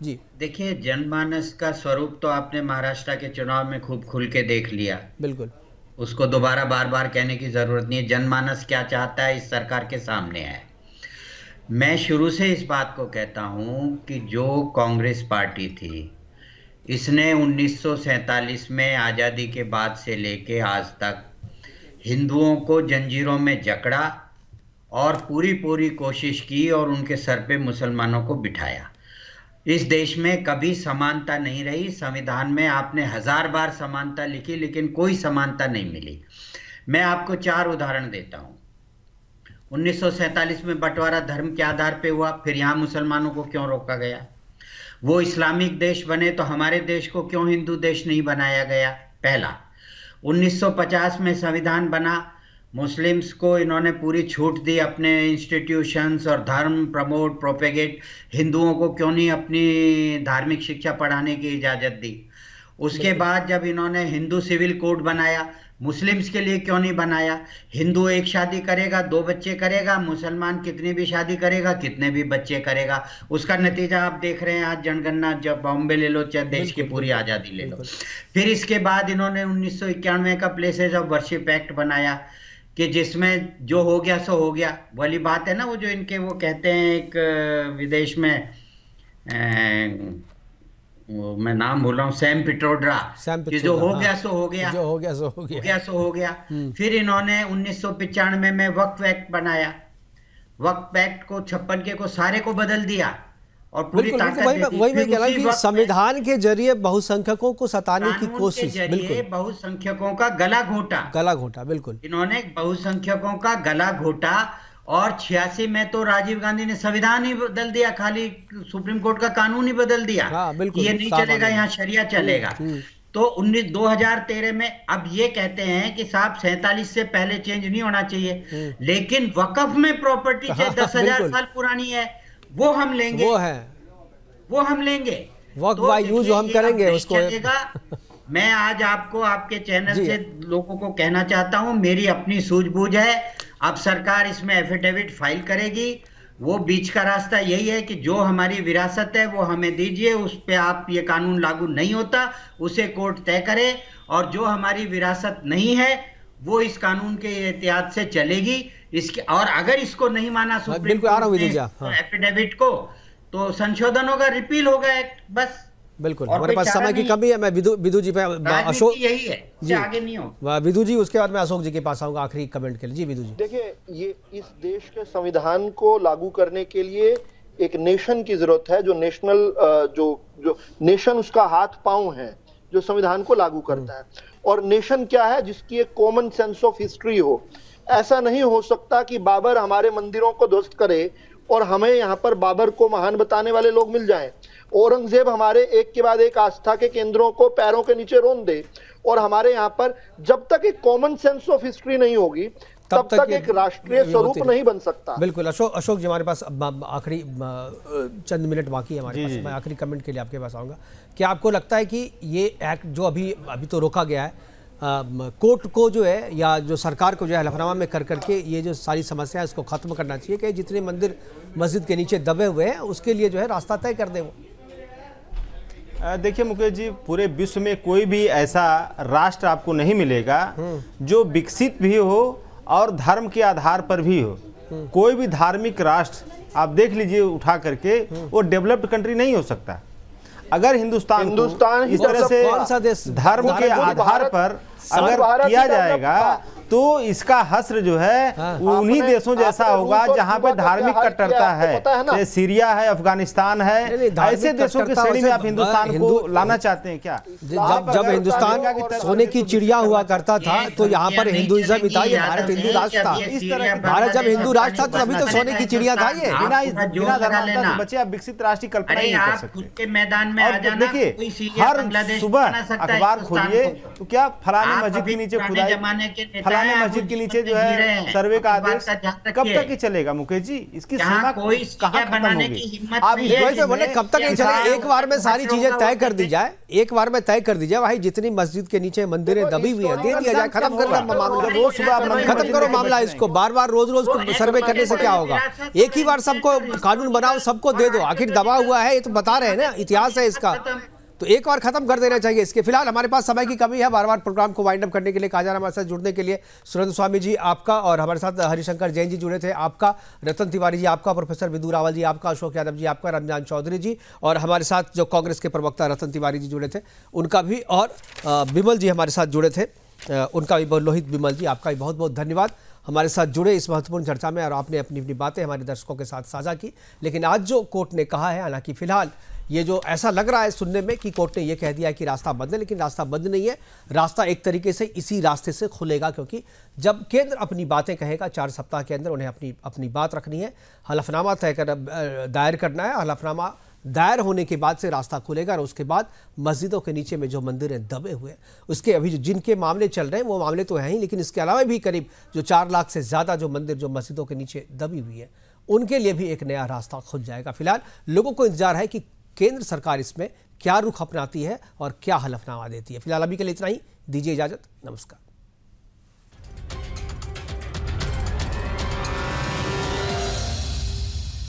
जी देखिए, जनमानस का स्वरूप तो आपने महाराष्ट्र के चुनाव में खूब खुल के देख लिया। बिल्कुल, उसको दोबारा बार बार कहने की जरूरत नहीं है। जनमानस क्या चाहता है इस सरकार के सामने है। मैं शुरू से इस बात को कहता हूं कि जो कांग्रेस पार्टी थी, इसने 1947 में आज़ादी के बाद से लेके आज तक हिंदुओं को जंजीरों में जकड़ा और पूरी कोशिश की और उनके सर पे मुसलमानों को बिठाया। इस देश में कभी समानता नहीं रही। संविधान में आपने 1000 बार समानता लिखी, लेकिन कोई समानता नहीं मिली। मैं आपको 4 उदाहरण देता हूं। 1947 में बंटवारा धर्म के आधार पे हुआ, फिर यहां मुसलमानों को क्यों रोका गया? वो इस्लामिक देश बने तो हमारे देश को क्यों हिंदू देश नहीं बनाया गया? पहला। 1950 में संविधान बना, मुस्लिम्स को इन्होंने पूरी छूट दी अपने इंस्टीट्यूशंस और धर्म प्रमोट प्रोपेगेट। हिंदुओं को क्यों नहीं अपनी धार्मिक शिक्षा पढ़ाने की इजाज़त दी? उसके बाद जब इन्होंने हिंदू सिविल कोड बनाया, मुस्लिम्स के लिए क्यों नहीं बनाया? हिंदू एक शादी करेगा 2 बच्चे करेगा, मुसलमान कितनी भी शादी करेगा कितने भी बच्चे करेगा। उसका नतीजा आप देख रहे हैं आज जनगणना, जब बॉम्बे ले लो चाहे देश की पूरी आज़ादी ले लो। फिर इसके बाद इन्होंने 1991 का प्लेसेस ऑफ वर्शिप एक्ट बनाया कि जिसमें जो हो गया सो हो गया वाली बात है ना। वो जो इनके वो कहते हैं एक विदेश में वो मैं नाम बोल रहा हूँ, सैम पिट्रोडा, कि जो हो गया सो हो गया, जो हो गया सो हो गया, हो गया सो हो गया। फिर इन्होंने 1995 में वक्फ एक्ट बनाया। वक्फ एक्ट को 56 के को सारे को बदल दिया और पूरी ताकत वही मैं कह रहा हूं कि संविधान के जरिए बहुसंख्यकों को सताने की कोशिश, बिल्कुल बहुसंख्यकों का गला घोटा, बिल्कुल इन्होंने बहुसंख्यकों का गला घोटा। और 86 में तो राजीव गांधी ने संविधान ही बदल दिया, खाली सुप्रीम कोर्ट का कानून ही बदल दिया। ये नहीं चलेगा, यहाँ शरिया चलेगा। तो 2013 में अब ये कहते हैं कि साहब 47 से पहले चेंज नहीं होना चाहिए, लेकिन वक्फ में प्रॉपर्टी 10,000 साल पुरानी है, वो हम लेंगे, वो हम लेंगे, वक्त बाय यूज हम करेंगे उसको। मैं आज आपको आपके चैनल से लोगों को कहना चाहता हूं, मेरी अपनी सूझबूझ है। अब सरकार इसमें एफिडेविट फाइल करेगी। वो बीच का रास्ता यही है कि जो हमारी विरासत है वो हमें दीजिए, उस पे आप ये कानून लागू नहीं होता, उसे कोर्ट तय करे। और जो हमारी विरासत नहीं है वो इस कानून के एहतियात से चलेगी। इसके और अगर इसको नहीं माना सुप्रीम कोर्ट ने एफिडेविट को, तो संशोधन होगा, रिपील होगा एक्ट, बस। बिल्कुल, हमारे पास समय की कमी है। मैं विदु जी पे अशोक, यही है जी आगे नहीं हो। विदु जी, उसके बाद मैं अशोक जी के पास आऊंगा आखिरी कमेंट के लिए। जी विदु जी। देखिए, ये इस देश के संविधान को लागू करने के लिए एक नेशन की जरूरत है, जो नेशनल जो नेशन उसका हाथ पांव है, जो संविधान को लागू करता है। और नेशन क्या है? जिसकी एक कॉमन सेंस ऑफ हिस्ट्री हो। ऐसा नहीं हो सकता कि बाबर हमारे मंदिरों को ध्वस्त करे और हमें यहाँ पर बाबर को महान बताने वाले लोग मिल जाएं। औरंगजेब हमारे एक के बाद एक आस्था के केंद्रों को पैरों के नीचे रोन दे। और हमारे यहाँ पर जब तक एक कॉमन सेंस ऑफ हिस्ट्री नहीं होगी, तब तक एक राष्ट्रीय स्वरूप नहीं बन सकता। बिल्कुल। अशोक जी, हमारे पास आखिरी चंद मिनट बाकी है हमारे पास। मैं आखिरी कमेंट के लिए आपके पास आऊंगा। क्या आपको लगता है कि ये एक्ट जो अभी तो रोका गया है, कोर्ट को जो है या जो सरकार को जो है हलफनामा में कर करके ये जो सारी समस्या है इसको खत्म करना चाहिए कि जितने मंदिर मस्जिद के नीचे दबे हुए हैं उसके लिए जो है रास्ता तय कर दे वो? देखिए मुकेश जी, पूरे विश्व में कोई भी ऐसा राष्ट्र आपको नहीं मिलेगा जो विकसित भी हो और धर्म के आधार पर भी हो। कोई भी धार्मिक राष्ट्र आप देख लीजिए उठा करके, वो डेवलप्ड कंट्री नहीं हो सकता। अगर हिंदुस्तान इस तरह से धर्म के आधार पर अगर किया जाएगा तो इसका हश्र जो है उन्हीं देशों जैसा होगा जहां पे धार्मिक कट्टरता है, जैसे सीरिया है, अफगानिस्तान है। ऐसे देशों की श्रेणी में आप हिंदुस्तान को लाना चाहते हैं क्या? जब हिंदुस्तान सोने की चिड़िया हुआ करता था तो यहाँ पर हिंदुइज्म ही था। ये भारत हिंदू राष्ट्र था। इस तरह भारत जब हिंदू राष्ट्र था तभी तो सोने की चिड़िया था। ये बिना धर्मांतर बच्चे आप विकसित राष्ट्र की कल्पना नहीं कर सकते। मैदान में देखिए, हर सुबह अखबार खोलिए तो क्या फलानी मस्जिद के नीचे खुदाई, फलाने मस्जिद के नीचे जो है सर्वे का आदेश कब तक ही चलेगा मुकेश जी? इसकी सीमा कहाँ खत्म होगी? आप इस बोले कब तक नहीं चले? एक बार में सारी चीजें तय कर दी जाए, एक बार में तय कर दी जाए, भाई जितनी मस्जिद के नीचे मंदिरें दबी हुई है दे दिया जाए, खत्म कर मामला, रोज सुबह खत्म करो मामला इसको। बार बार रोज रोज सर्वे करने से क्या होगा? एक ही बार सबको कानून बनाओ, सबको दे दो, आखिर दबा हुआ है, ये तो बता रहे हैं ना, इतिहास है इसका, तो एक बार खत्म कर देना चाहिए इसके। फिलहाल हमारे पास समय की कमी है, बार बार प्रोग्राम को वाइंड अप करने के लिए कहा जा रहा है। हमारे साथ जुड़ने के लिए सुरेंद्र स्वामी जी आपका, और हमारे साथ हरिशंकर जैन जी जुड़े थे आपका, रतन तिवारी जी आपका, प्रोफेसर विदु रावल जी आपका, अशोक यादव जी आपका, रमजान चौधरी जी, और हमारे साथ जो कांग्रेस के प्रवक्ता रतन तिवारी जी जुड़े थे उनका भी, और बिमल जी हमारे साथ जुड़े थे उनका भी, लोहित बिमल जी आपका भी बहुत बहुत धन्यवाद हमारे साथ जुड़े इस महत्वपूर्ण चर्चा में, और आपने अपनी अपनी बातें हमारे दर्शकों के साथ साझा की। लेकिन आज जो कोर्ट ने कहा है, हालांकि फिलहाल ये जो ऐसा लग रहा है सुनने में कि कोर्ट ने ये कह दिया है कि रास्ता बंद है, लेकिन रास्ता बंद नहीं है, रास्ता एक तरीके से इसी रास्ते से खुलेगा, क्योंकि जब केंद्र अपनी बातें कहेगा 4 सप्ताह के अंदर उन्हें अपनी बात रखनी है, हलफनामा दायर करना है, हलफनामा दायर होने के बाद से रास्ता खुलेगा, और उसके बाद मस्जिदों के नीचे में जो मंदिर हैं दबे हुए हैं, उसके अभी जिनके मामले चल रहे हैं वो मामले तो हैं ही, लेकिन इसके अलावा भी करीब जो 4 लाख से ज़्यादा जो मंदिर जो मस्जिदों के नीचे दबी हुई है, उनके लिए भी एक नया रास्ता खुल जाएगा। फिलहाल लोगों को इंतजार है कि केंद्र सरकार इसमें क्या रुख अपनाती है और क्या हलफनामा देती है। फिलहाल अभी के लिए इतना ही, दीजिए इजाज़त, नमस्कार।